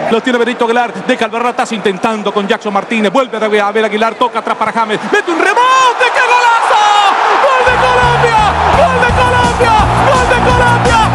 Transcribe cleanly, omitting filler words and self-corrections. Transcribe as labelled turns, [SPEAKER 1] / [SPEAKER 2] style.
[SPEAKER 1] Lo tiene Benito Aguilar, deja el Ratas intentando con Jackson Martínez, vuelve a Abel Aguilar, toca atrás para James, mete un rebote, ¡qué golazo! ¡Gol de Colombia! ¡Gol de Colombia! ¡Gol de Colombia!